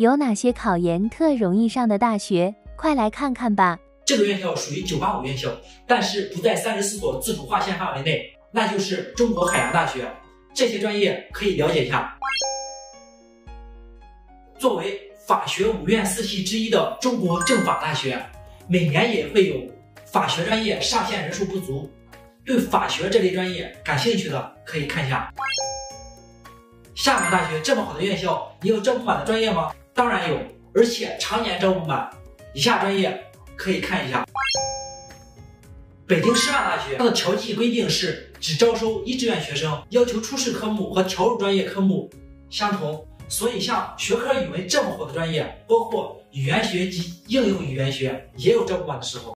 有哪些考研特容易上的大学？快来看看吧。 这个院校属于985院校，但是不在34所自主划线范围内，那就是中国海洋大学。这些专业可以了解一下。作为法学5院4系之一的中国政法大学，每年也会有法学专业上线人数不足。对法学这类专业感兴趣的可以看一下。厦门大学这么好的院校，也有招不满的专业吗？当然有，而且常年招不满。以下专业可以看一下。北京师范大学，它的调剂规定是只招收1志愿学生，要求初试科目和调入专业科目相同。所以像学科语文这么火的专业，包括语言学及应用语言学，也有招不满的时候。